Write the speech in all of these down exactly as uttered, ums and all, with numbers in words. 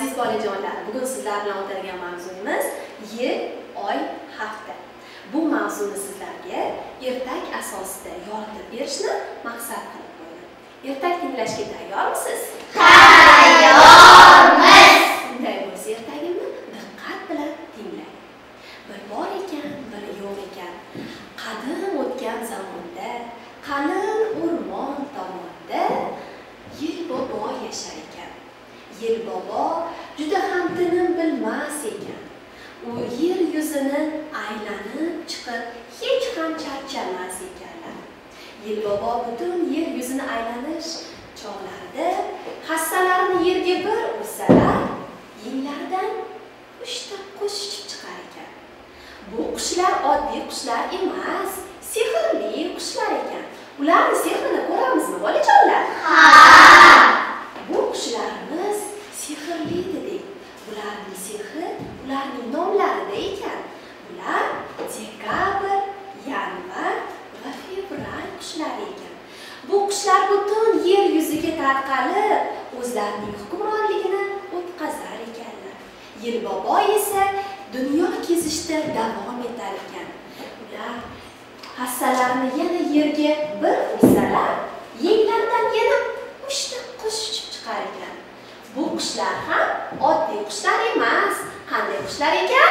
Aziz bolajonlar, bugun sizlar bilan o'tadigan mavzuyimiz yil, oy, hafta. Bu mavzuni sizlarga ertak asosida yoritib berishni maqsad qilib qo'ydim. Ertak tinglashga tayyormisiz? Tayyormiz. Bunday bo'lsa ertagimni diqqat bilan tinglang. Bir bor ekan, bir yo'q ekan. Qadim o'tgan zamonda, qalin o'rmon tomonda Yil bobo yashar ekan. Yil bobo juda ham tinim bilmas ekan. U yer yuzini aylanib chiqib hech ham charchamas ekanlar. Yil bobo butun yer yuzini aylanish chog'larida hassalarini yerga bir ursalar, yenglaridan uchta qush uchib chiqar ekan. Bu qushlar oddiy qushlar emas, sehrli qushlar ekan. Ularning sehrini ko'ramizmi, bolajonlar? Ha! Bu qushlarimiz sehrli dedik. Bularning sehri ularning nomlarida ekan. Ular dekabr, yanvar va fevral qushlari ekan. Bu qushlar butun yer yuziga tarqalib, o'zlarining hukmronligini o'tkazar ekanlar. Yil bobo esa dunyo kezishda davom etar ekan. Ular hassalarini yana yerga bir ursalar, yenglaridan yana uchta qush uchib chiqar ekan. Bu qushlar ham oddiy qushlar emas. Qanday qushlar ekan?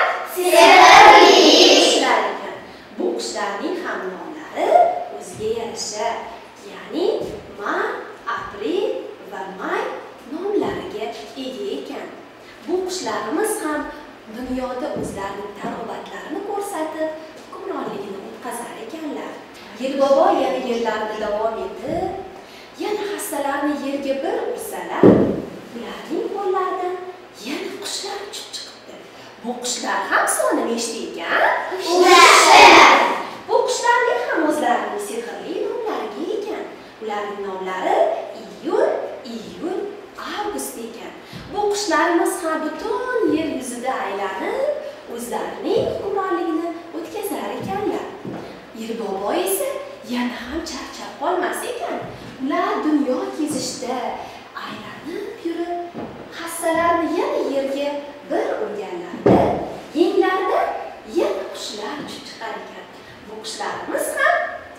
Sehrli qushlar ekan. Bu qushlarning ham nomlari o'ziga yarasha, ya'ni mart, aprel va may nomlariga ega ekan. Bu qushlarimiz ham dunyoda o'zlarining targ'ibotlarini ko'rsatib, hukmronligini o'tkazar ekanlar. Yil bobo yana yerlarida davom etib, yana hassalarini yerga bir ursalar, ularning qo'llaridan yana qushlar uchib chiqibdi. Bu qushlar ham soni nechta ekan? Uchta. Bu qushlarning ham o'zlarining sehrli nomlariga ekan. Ularning nomlari iyul, iyul, avgust ekan. Bu qushlarimiz ham butun yer yuzida aylanib, o'zlarining hukmronligini o'tkazar ekanlar. Yil bobo esa yana ham charchab qolmas ekan. Ular dunyo kezishda aylanib yurib, hassalarini yana yerga bir urganlarida yenglaridan yana qushlar uchib chiqar ekan. Bu qushlarimiz ham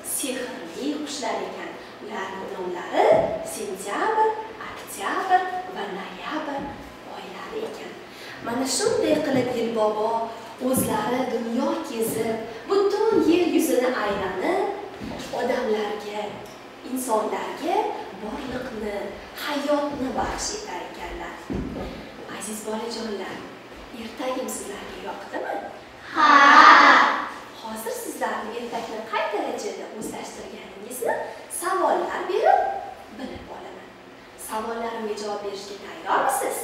sehrli qushlar ekan. Ularning nomlari sentyabr, oktyabr va noyabr oylari ekan. Mana shunday qilib Yil bobo o'zlari dunyo kezib, butun yer yuzini aylanib, odamlarga, insonlarga borliqni, hayotni baxsh etar ekanlar. Aziz bolajonlar, ertagim sizlarga yoqdimi? Ha! Hozir sizlarning ertakni qay darajada o'zlashtirganingizni savollar berib bilib olaman. Savollarimga javob berishga tayyormisiz?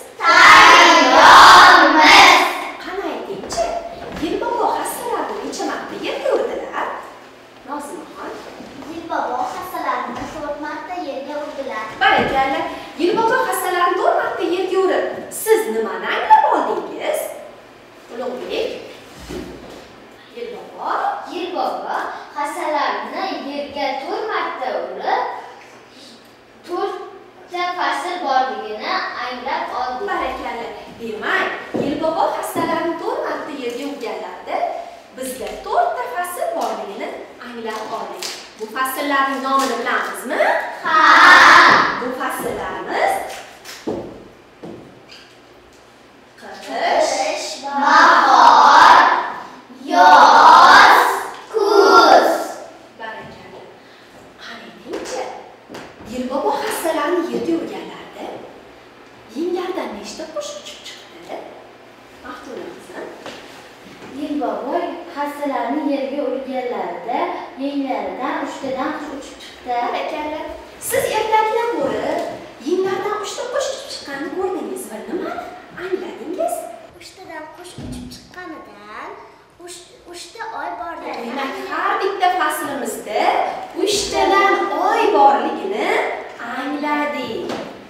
Tayyormiz. Qani aytingchi, Yil bobo hassalarni necha marta yerga urdilar? Nozimaxon. Yil bobo hassalarini to'rt marta yerga urdilar. Barakalla. Yil bobo hassalarini to'rt marta yerga urib, siz nimani anglab oldingiz? Ulug'bek. Yil bobo, Yil bobo hassalarini yerga to'rt marta urib, to'rtta fasl borligini anglab oldik. barakalla. Demak, Yil bobo hassalarini to'rt marta yerga urganlarida bizga to'rtta fasl borligini anglab oldik. Bu fasllarning nomini bilamizmi? Ha! Bu fasllarimiz qish, Qish, bahor, yoz, kuz. barakalla. Qani aytingchi, Yil bobo hassalarini yerga urganlarida yenglaridan nechta qush uchib chiqdi? Maftuna qizim. Yil bobo hassalarini yerga urganlarida yenglaridan uchtadan qush uchib chiqdi. Barakalla. Siz ertaklar ko'rib, yenglaridan uchta qush uchib chiqqanini ko'rdingiz va nimani angladingiz? Uchtadan qush uchib chiqqanidan uchta oy bordi. Demak, har bitta faslimizda uchtadan oy borligini angladik.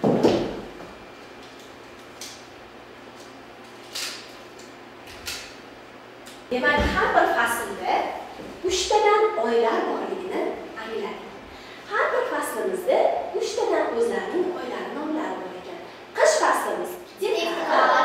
Demak, har bir faslda uchtadan oylar borligini angladik. Har bir faslimizda uchtadan o'zlarining oylari nomlari bor ekan. Qish faslimiz dekabr,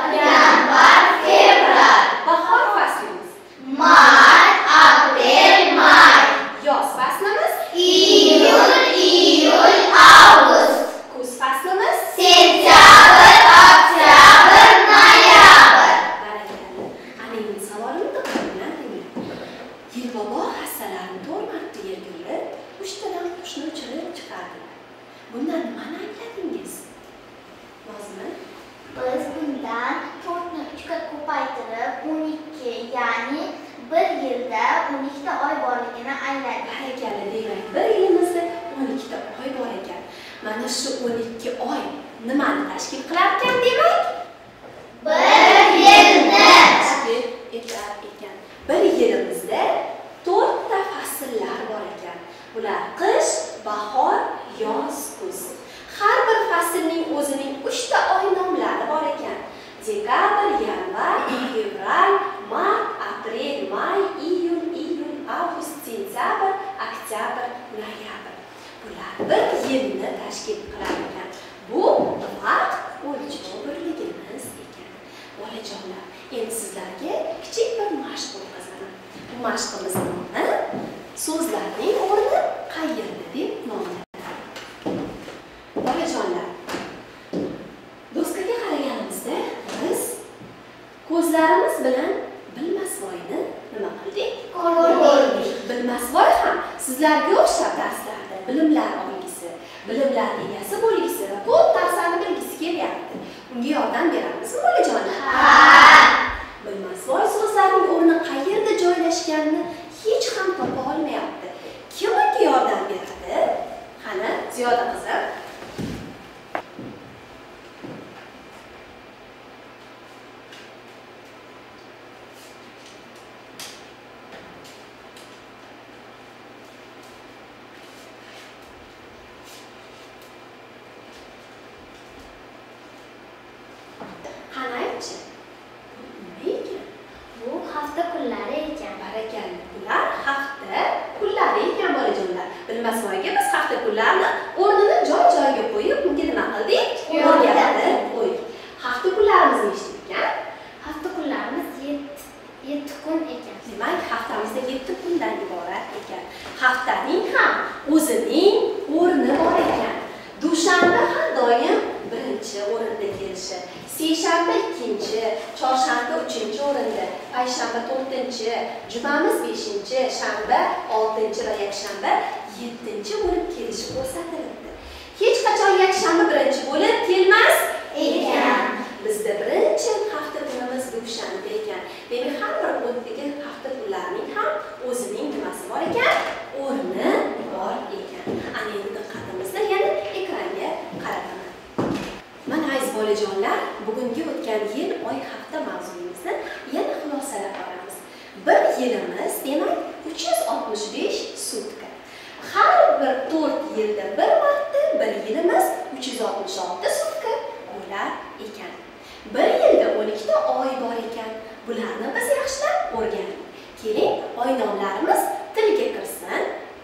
qushni uchirib chiqardilar. Bundan nimani angladingiz? Nozima? Biz bundan to'rtni uchga ko'paytirib o'n ikki, ya'ni bir yilda o'n ikkita oy borligini angladik. Barakalla, demak, bir yilimizda o'n ikkita oy bor ekan. Mana shu o'n ikki oy nimani tashkil qilar ekan demak? Bir yilni tashkil etar ekan. Bir yilimizda to'rtta fasllar bor ekan. Bular qish, bahor, yoz, kuz. Har bir faslning o'zining uchta oy nomlari bor ekan. Dekabr, yanvar, fevral, mart, aprel, may, iyun, iyun, avgust, sentyabr, oktyabr, noyabr. Bular bir yilni tashkil qilar ekan. Bu vaqt o'lchov birligimiz ekan. Bolajonlar, endi sizlarga kichik bir mashq o'tkazaman. Bu mashqimiz nomi so'zlarning o'rni qayerda deb nomlanadi. Bolajonlar, doskaga qaraganimizda biz ko'zlarimiz bilan bilmasvoyni nima qildik? ko'rdik. Bilmasvoy ham sizlarga o'xshab darslarda bilimlar olgisi, bilimlar egasi bo'lgisi va ko'p narsani bilgisi kelyapti. Unga yordam beramizmi, bolajonlar? Ha! Bilmasvoy so'zlarning o'rni qayerda joylashganini hech ham topa olmayapti. Kim unga yordam beradi? Qani, Ziyoda qizim. Qani aytchi. Nima ekan? Bu hafta kunlari ekan. Barakalla, bular hafta kunlari ekan bolajonlar. Bilmasvoyga biz hafta kunlarini o'rnini joy-joyiga qo'yib, unga nima qildik? O'rgatib qo'ydik. Hafta kunlarimiz nechta ekan? Hafta kunlarimiz yetti kun ekan. Demak, haftamizda yetti kundan iborat ekan. Haftaning ham o'zining o'rni bor ekan. Dushanba har doim birinchi o'rinda kelishi, seshanba ikkinchi, chorshanba uchinchi o'rinda, payshanba to'rtinchi, jumamiz beshinchi, shanba oltinchi va yakshanba yettinchi bo'lib kelishi ko'rsatilibdi. Hech qachon yakshanba birinchi bo'lib kelmas ekan. Bizda birinchi hafta kunimiz dushanba ekan. Demak, har bir o'tdagi hafta kunlarining ham o'zining nimasi bor ekan? O'rni bor ekan. Ana endi diqqatimizni yana ekranga qarataman. Mana aziz bolajonlar, bugungi o'tgan yil oy hafta mavzuyimizni yana xulosalab olamiz. Bir yilimiz demak uch yuz oltmish besh sutka. Har bir to'rt yilda bir marta bir yilimiz uch yuz oltmish olti sutka bo'lar ekan. Bir yilda o'n ikkita oy bor ekan. Bularni biz yaxshilab o'rgandik. Keling, oy nomlarimiz tilga kirsin.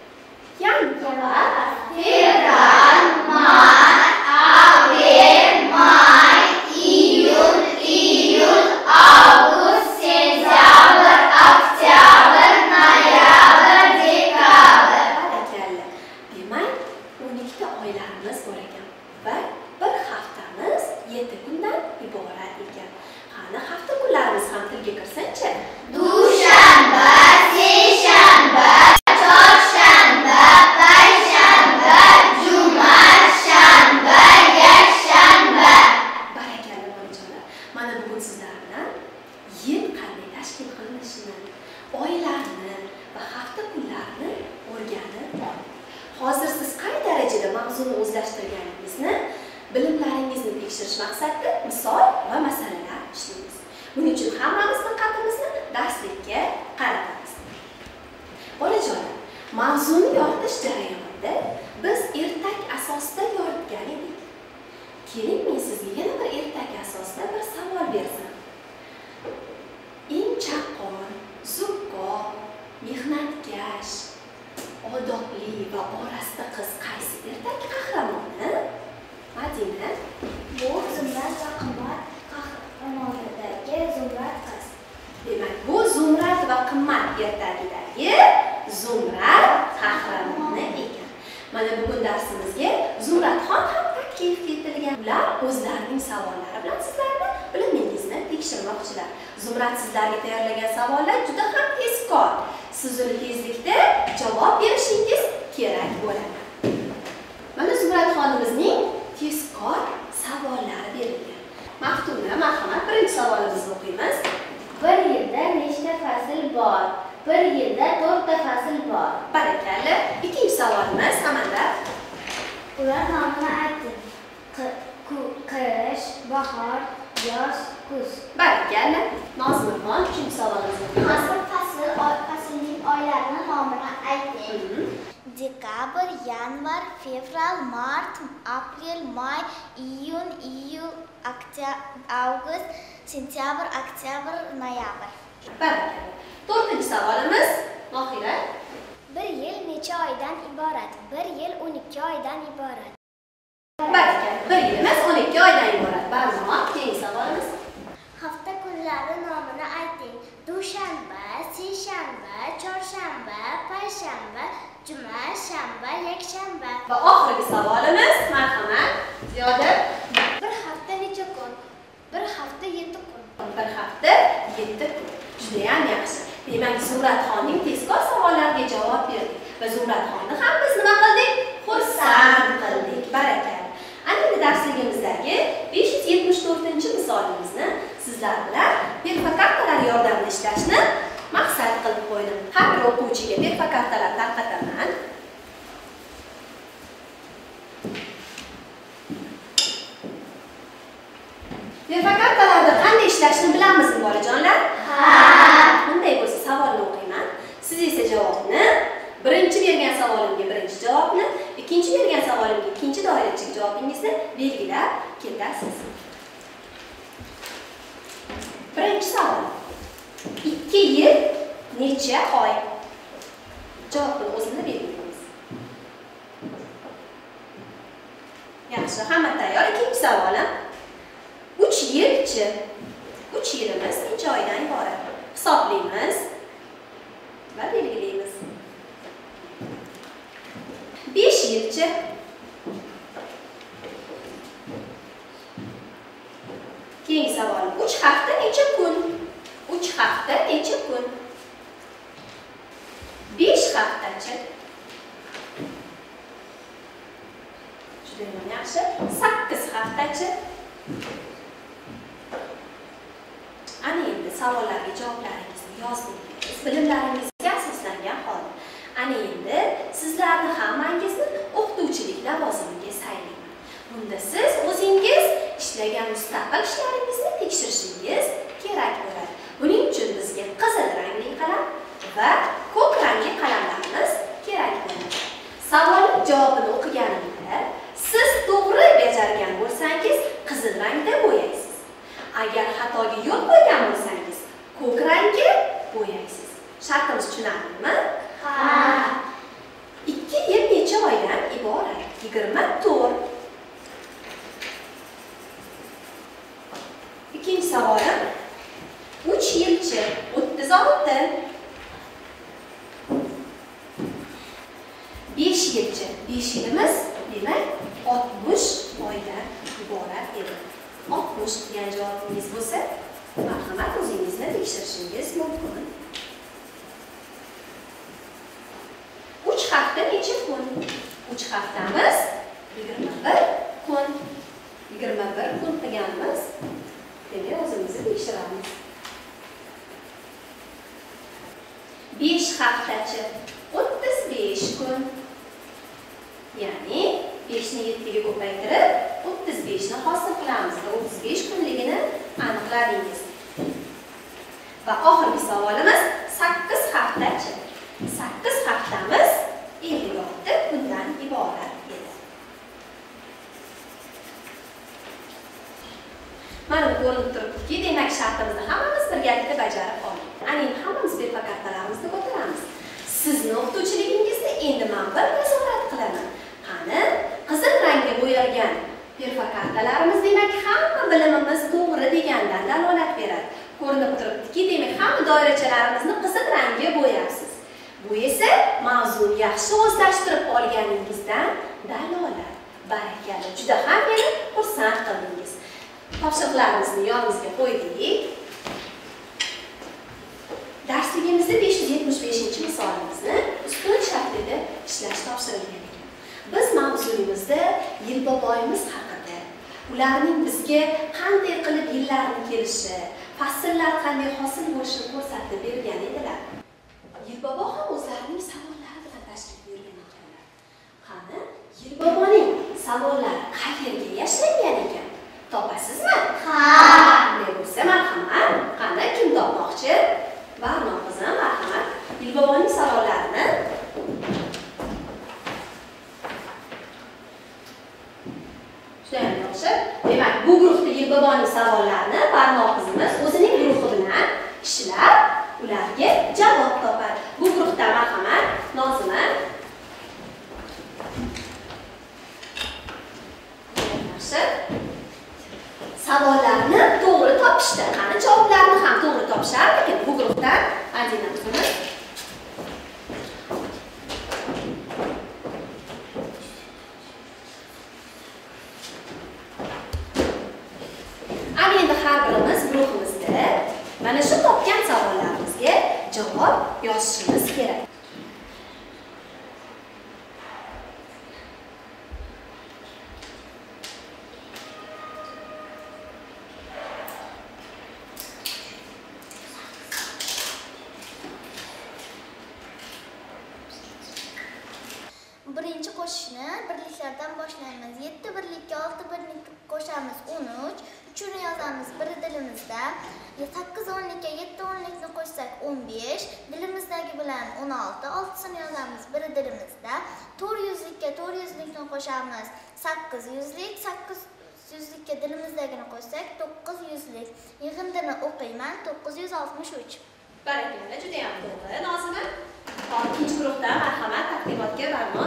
Yanvar, fevral, mart, aprel, may, iyun, iyul, avgust, sentyabr, oktyabr, noyabr, dekabr. Barakalla. Demak, o'n ikkita oylarimiz bor ekan va bir haftamiz yetti kundan iborat ekan. Qani hafta kunlarimiz ham tilga kirsin-chi? Dushanba, seshanba, chorshanba, payshanba, juma, shanba, yakshanba. Barakalla bolajonlar. Mana bugun sizlar bilan yil qanday tashkil qilinishini, oylarni va hafta kunlarini o'rganib oldik. Hozir siz qay darajada mavzuni o'zlashtirganingizni, bilimlaringizni tekshirish maqsadida misol va masalalar ishlaymiz. Buning uchun hammamiz diqqatimizni darslikka qaratamiz. Bolajonlar, mavzuni yoritish jarayonida biz ertak asosida yoritgan edik. Keling, men sizga yana bir ertak asosida bir savol bersam. Eng chaqqon, zukko, mehnatkash, odobli va orasida qiz qaysi ertak qahramoni? Madina? Bu Zumrad va Qimmat qahramonidagi Zumrad qiz. Demak, bu Zumrad va Qimmat ertagidagi Zumrad qahramoni ekan. Mana bugun darsimizga Zumradxon ham taklif etilgan. Ular o'zlarining savollari bilan sizlarni bilimingizni tekshirmoqchilar. Zumrad sizlarga tayyorlagan savollar juda ham tezkor. Siz uni tezlikda javob berishingiz kerak bo'ladi. marhamat, birinchi savolimizni o'qiymiz. Bir yilda nechta fasl bor? Bir yilda to'rtta fasl bor. Barakalla. Ikkinchi savolimiz Samandar. Ular nomini ayting. Qish, bahor, yoz, kuz. Barakalla. Nozimxon uchinchi savolimizni o'qiymiz. Fasl fasl faslning oylarini nomini ayting. Dekabr, yanvar, fevral, mart, aprel, may, iyun, iyul, avgust, sentyabr, oktyabr, noyabr. Barakalla. To'rtinchi savolimiz Mohira. Bir yil necha oydan iborat? Bir yil o'n ikki oydan iborat. Barakalla. Bir yilimiz o'n ikki oydan iborat. Barnomat. Keyingi savolimiz. Hafta kunlari nomini ayting. Dushanba, seshanba, chorshanba, payshanba, juma, shanba, yakshanba. Va oxirgi savolimiz marhamat Ziyoda. Bir hafta necha kun? Bir hafta yetti kun. Bir hafta yetti kun. Juda ham yaxshi. Demak, Zuhratxonning tezkor savollariga javob berdik va Zuhratxonni ham biz nima qildik? Xursand qildik. Barakalla. Ana endi darsligimizdagi besh yuz yetmish to'rtinchi misolimizni sizlar bilan perfokartalar yordamida ishlashni maqsad qilib qo'ydim. Har bir o'quvchiga perfokartalar tarqataman. Perfokartalarda qanday ishlashni bilamizmi bolajonlar? Ha. Bunday bo'lsa savolni o'qiyman. Siz esa javobni birinchi bergan savolimga birinchi javobni, ikkinchi bergan savolimga ikkinchi doirachilik javobingizni belgilab ketasiz. Birinchi savol. ikki yil necha oy? Javobni o'zini belgilaymiz. Yaxshi, hamma tayyor. Ikkinchi savolim. uch yilchi. uch yilimiz necha oydan iborat? Hisoblaymiz va belgilaymiz. besh yilchi. Keyingi savolim. uch hafta necha kun? uch hafta necha kun? besh haftachi. Juda ham yaxshi. sakkiz haftachi. Ana endi savollarga javoblaringizni yozib o'tdingiz. Bilimlaringizga asoslangan holda. Ana endi sizlarni hammangizni o'qituvchilik lavozimiga saylayman. Bunda siz o'zingiz ishlagan mustaqil ishlaringizni tekshirishingiz kerak bo'ladi. Buning uchun bizga qizil rangli qalam va ko'k rangli qalamlarimiz kerak bo'ladi. Savol javobini o'qiganimda siz to'g'ri bajargan bo'lsangiz, qizil rangda bo'yaysiz. Agar xatoga yo'l qo'ygan bo'lsangiz, ko'k rangga bo'yaysiz. Shartimiz tushunarlimi? Ha. ikki yil necha oydan iborat? yigirma to'rt. Ikkinchi savolim. uch yilchi o'ttiz olti. besh yilchi. besh yilimiz demak oltmish oydan iborat edi. oltmish degan javobingiz bo'lsa, marhamat o'zingizni tekshirishingiz mumkin. uch hafta necha kun? uch haftamiz yigirma bir kun. yigirma bir kun qilganmiz. Demak, o'zimizni tekshiramiz. besh haftachi o'ttiz besh kun. Ya'ni besh ni yetti ga ko'paytirib o'ttiz besh ni hosil qilamiz va o'ttiz besh kunligini aniqladingiz. Va oxirgi savolimiz sakkiz haftachi. sakkiz haftamiz ellik olti kundan iborat edi. Mana bu ko'rinib turibdiki, demak shartimizni hammamiz birgalikda bajarib oldik. Ana endi hammamiz perfokartalarimizni ko'taramiz. Sizni o'qituvchiligingizni endi men bir nazorat qilaman. Qani, qizil rangga bo'yalgan perfokartalarimiz demak hamma bilimimiz to'g'ri degandan dalolat beradi. Ko'rinib turibdiki, demak hamma doirachalarimizni qizil rangga bo'yabsiz. Bu esa mavzuni yaxshi o'zlashtirib olganingizdan dalolat. Barakalla, juda ham meni xursand qildingiz. Topshiriqlarimizni yonimizga qo'ydik. Darsligimizda besh yuz yetmish beshinchi misolimizni ustun shaklida ishlash topshirilgan ekan. Biz mavzuyimizda Yilboboyimiz haqida ularning bizga qanday qilib yillarni kelishi, fasllar qanday hosil bo'lishini ko'rsatib bergan edilar. Yilbobo ham o'zlarining savollari bilan tashrif buyurgan ekanlar. Qani, Yilboboning savollari qayerga yashiringan ekan? Topasizmi? Ha. Ne bo'lsa marhamat. Qani, kim topmoqchi? Barno qizim, marhamat. Yilboboning savollarini shunday yaxshi. Demak, bu guruhda Yilboboning savollarini Barno qizimiz o'zining guruhi bilan ishlab, ularga javob topadi. Bu guruhda marhamat, Nozima. Yaxshi. Savollarni to'g'ri topishdi. Qani javoblarni ham to'g'ri topishar, lekin bu guruhdan Adina qizimiz ana endi har birimiz guruhimizda mana shu topgan savollarimizga javob yozishimiz kerak. Birinchi qo'shishni birliklardan boshlaymiz. yetti birlikka olti birlik qo'shamiz o'n uch. uchini yozamiz bir dilimizda. sakkiz o'nlikka yetti o'nlikni qo'shsak o'n besh. Dilimizdagi bilan o'n olti. oltisini yozamiz bir dilimizda. to'rt yuzlikka to'rt yuzlikni qo'shamiz sakkiz yuzlik. sakkiz yuzlikka dilimizdagini qo'shsak to'qqiz yuzlik. Yig'indini o'qiyman. to'qqiz yuz oltmish uch. Barakalla, juda ham to'g'ri. Nozima, ikkinchi guruhdan marhamat taqdimotga Barno.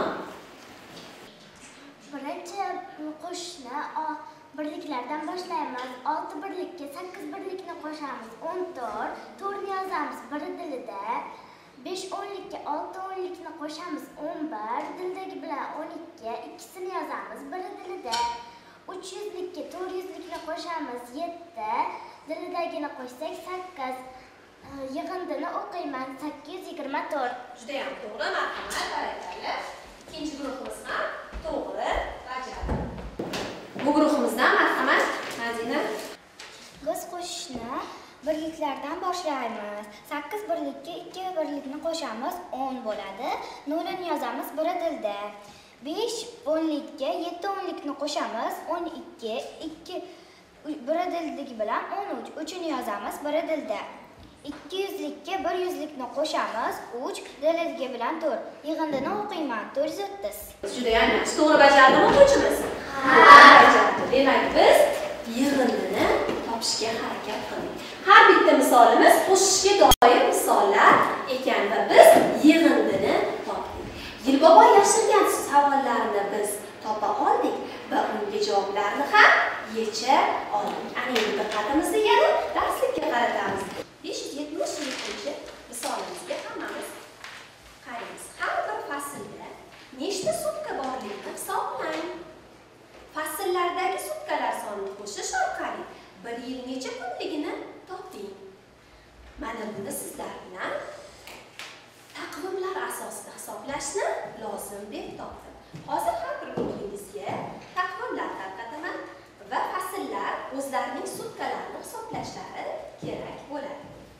Birinchi qo'shishni birliklardan boshlaymiz. olti birlikka sakkiz birlikni qo'shamiz o'n to'rt. to'rtni yozamiz bir dilida. besh o'nlikka olti o'nlikni qo'shamiz o'n bir. Dildagi bilan o'n ikki. ikkisini yozamiz bir dilida. uch yuzlikka to'rt yuzlikni qo'shamiz yetti. Dilidagini qo'shsak sakkiz. Yig'indini o'qiyman sakkiz yuz yigirma to'rt. Juda ham to'g'ri, marhamat, barakalla. Ikkinchi guruhimiz ham to'g'ri, bajardi. Bu guruhimizdan marhamat, Madina. Biz qo'shishni birliklardan boshlaymiz. sakkiz birlikka ikki birlikni qo'shamiz o'n bo'ladi. Nolini yozamiz bir dilda. besh o'nlikka yetti o'nlikni qo'shamiz o'n ikki. ikki bir dildagi bilan o'n uch. uchini yozamiz bir dilda. ikki yuzlikka bir yuzlikni qo'shamiz uch. Dildagi bilan to'rt. Yig'indini o'qiyman to'rt yuz o'ttiz. Juda ham yaxshi. To'g'ri bajardimi o'quvchimiz? Ha, bajardi. Demak, biz yig'indini topishga harakat qildik. Har bitta misolimiz qo'shishga doir misollar ekan va biz yig'indini topdik. Yilbobo yashirgan savollarni biz topa oldik va unga javoblarni ham yecha oldik. Ana endi diqqatimizni yana darslikka qaratamiz. besh yuz yetmish yettinchi misolimizga hammamiz qaraymiz. Har bir faslda nechta sutka borligini hisoblang. Fasllardagi sutkalar sonini qo'shish orqali bir yil necha kunligini toping. Mana buni sizlar bilan taqvimlar asosida hisoblashni lozim deb topdim. Hozir har bir guruhingizga taqvimlar tarqataman va fasllar o'zlarining sutkalarini hisoblashlari kerak bo'ladi.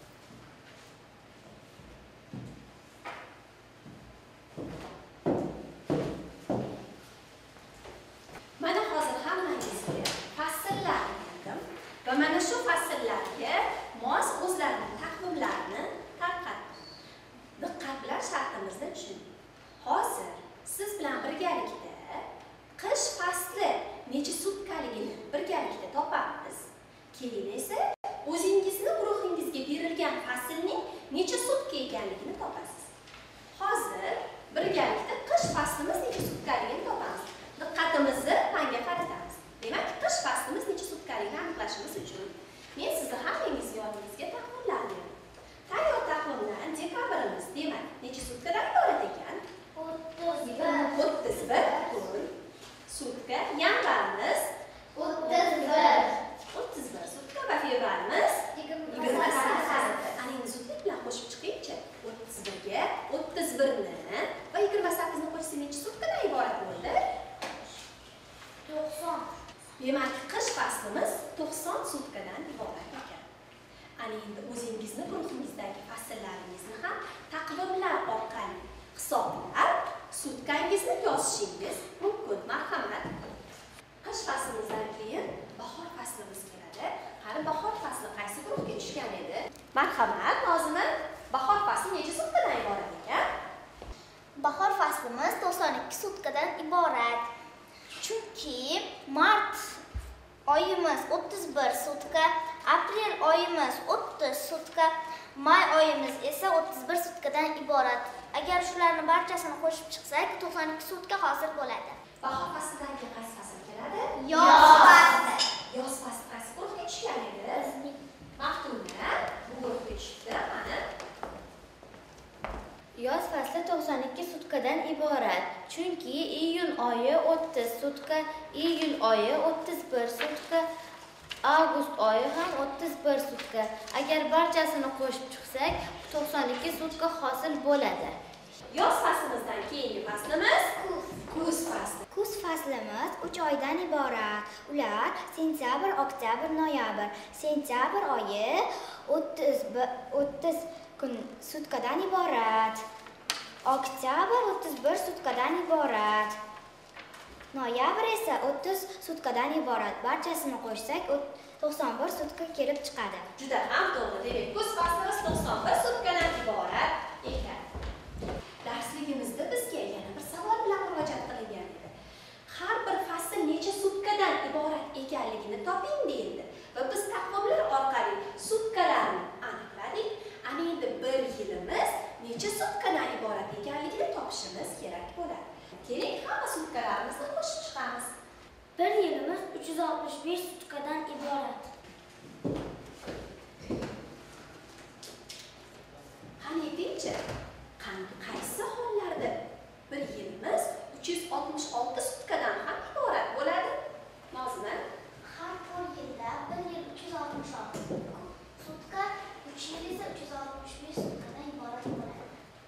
Mana hozir hammangizga fasllar berdim va mana shu fasllarga mos o'zlarining taqvimlarini tarqatdim. Diqqat bilan shartimizni tushuning. Hozir siz bilan birgalikda qish fasli necha sutkaligini birgalikda topamiz. Keyin esa o'zingizni guruhingizga berilgan faslning necha sutka ekanligini topasiz. Hozir birgalikda qish faslimiz necha sutkaligini topamiz. Diqqatimizni manga qaratamiz. Demak, qish faslimiz necha sutkaligini aniqlashimiz uchun men sizni hammangizga yoningizga taqvimlarni beraman. Tayyor taqvimdan dekabrimiz demak necha sutkadan iborat ekan? o'ttiz bir kun. Sutka. Yanvarimiz o'ttiz bir. o'ttiz bir sutka va fevralimiz yigirma sakkiz. Ana endi zudlik bilan qo'shib chiqing-chi. o'ttiz birga o'ttiz birni va yigirma sakkizni qo'shsak necha sutkadan iborat bo'ldi? to'qson. Demak, qish to'qson sutkadan iborat ekan. Ana endi o'zingizni guruhingizdagi faslaringizni ham taqvimlar orqali hisoblab sutkangizni yozishingiz mumkin. Marhamat. Qish faslimizdan keyin bahor faslimiz keladi. Qani bahor fasli qaysi guruhga tushgan edi? Marhamat, Nozima. Bahor fasli necha sutkadan iborat ekan? Bahor faslimiz to'qson ikki sutkadan iborat. Chunki mart oyimiz o'ttiz bir sutka, aprel oyimiz o'ttiz sutka, may oyimiz esa o'ttiz bir sutkadan iborat. Agar shularni barchasini qo'shib chiqsak, to'qson ikki sutka hosil bo'ladi. Bahor faslidan keyin qaysi fasl keladi? Yoz fasli. Yoz fasli qaysi guruhga tushgan edi? Maftuna bu guruhga tushdi. Mana yoz fasli to'qson ikki sutkadan iborat. Chunki iyun oyi o'ttiz sutka, iyul oyi o'ttiz bir sutka, avgust oyi ham o'ttiz bir sutka. Agar barchasini qo'shib chiqsak, to'qson ikki sutka hosil bo'ladi. Yoz faslimizdan keyingi faslimiz kuz fasli. Kuz faslimiz uch oydan iborat. Ular sentyabr, oktyabr, noyabr. Sentyabr oyi o'ttiz kun sutkadan iborat. Oktyabr o'ttiz bir sutkadan iborat. Noyabr esa o'ttiz sutkadan iborat. Barchasini qo'shsak to'qson bir sutka kelib chiqadi. Juda ham to'g'ri. Demak, kuz faslimiz to'qson bir sutkadan iborat ekan. Darsligimizda bizga yana bir savol bilan murojaat qilingan edi. Har bir fasl necha sutkadan iborat ekanligini toping deyildi. Va biz taqvimlar orqali sutkalarni aniqladik. Ana endi bir yilimiz necha sutkadan iborat ekanligini topishimiz kerak bo'ladi. Keling, hamma sutkalarimizni qo'shib chiqamiz. Bir yilimiz uch yuz oltmish besh sutkadan iborat. Qani aytingchi, qaysi hollarda bir yilimiz uch yuz oltmish olti sutkadan ham iborat bo'ladi? Nozima? Har bir yilda bir yil uch yuz oltmish olti sutka, uch yil esa uch yuz oltmish besh sutkadan iborat bo'ladi.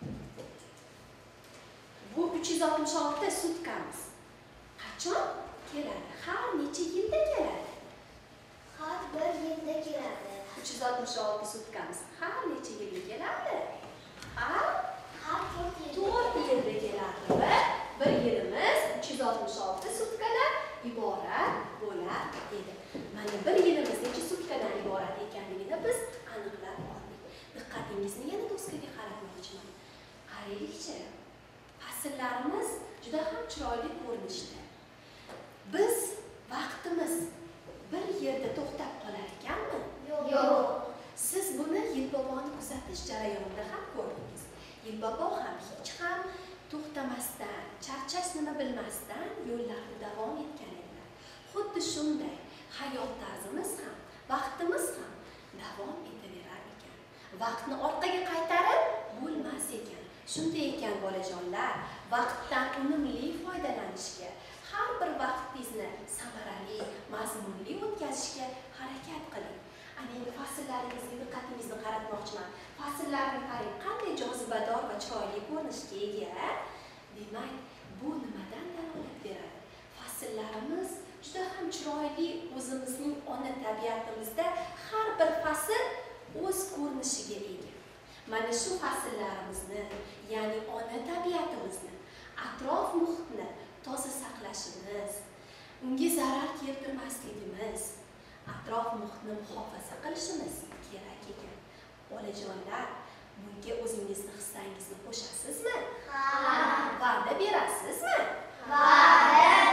Bu uch yuz oltmish olti sutkamiz qachon keladi? Har necha yilda keladi? Har bir yilda keladi. uch yuz oltmish olti sutkamiz har necha yilda keladi? Har Har to'rt to'rt yilda keladi va bir yilimiz uch yuz oltmish olti sutkadan iborat bo'lar edi. Mana bir yilimiz necha sutkadan iborat ekanligini biz aniqlab oldik. Diqqatingizni yana doskaga qaratmoqchiman. Qaraylikchi. Fasllarimiz juda ham chiroyli ko'rinishda. Biz vaqtimiz bir yerda to'xtab qolar ekanmi? Yo'q. Siz buni Yilboboni kuzatish jarayonida ham ko'rdingiz. Yilbobo ham hech ham to'xtamasdan, charchash nima bilmasdan yo'llarida davom etgan edilar. Xuddi shunday hayot tarzimiz ham, vaqtimiz ham davom etaverar ekan. Vaqtni orqaga qaytarib bo'lmas ekan. Shunday ekan bolajonlar, vaqtdan unumli foydalanishga, har bir vaqtingizni samarali, mazmunli o'tkazishga harakat qiling. Ana endi faslaringizga diqqatingizni qaratmoqchiman. Fasllarni qarang, qanday jozibador va chiroyli ko'rinishga ega. Demak, bu nimadan dalolat beradi? Fasllarimiz juda ham chiroyli, o'zimizning ona tabiatimizda har bir fasl o'z ko'rinishiga ega. Mana shu fasllarimizni, ya'ni ona tabiatimizni, atrof muhitni toza saqlashimiz, unga zarar keltirmasligimiz, atrof muhitni muhofaza qilishimiz kerak ekan. Bolajonlar, bunga o'zingizni hissangizni qo'shasizmi? Ha. Va'da berasizmi? Va'da.